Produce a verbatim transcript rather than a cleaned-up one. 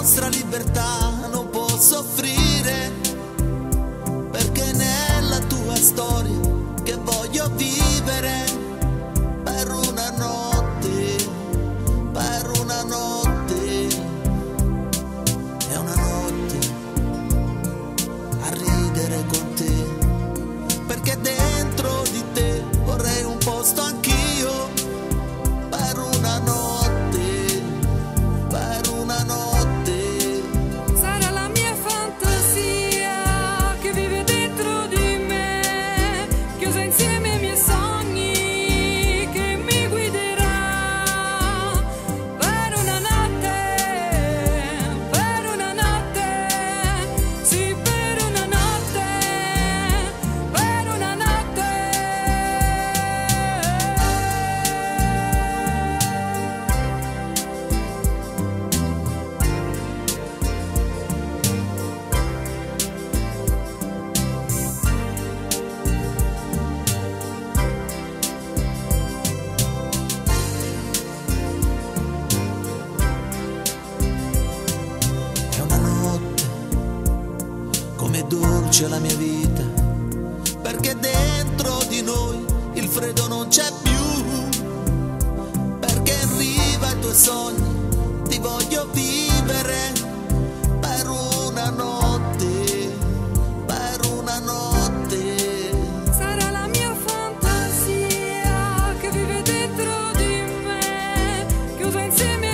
nostra libertà non può soffrire, perché nella tua storia che voglio vivere per una notte, per una notte, è una notte a ridere con te, perché dentro di te vorrei un posto anch'io, per una notte, per una notte. Sarà la mia fantasia che vive dentro di me, chiusa insieme ai miei sogni, che mi guiderà per una notte, per una notte, sì, per una notte, per una notte. È una notte, come dolce la mia vita, perché dentro di noi il freddo non c'è più, perché in riva ai tuoi sogni ti voglio vivere per una notte, per una notte. Sarà la mia fantasia che vive dentro di me, chiusa insieme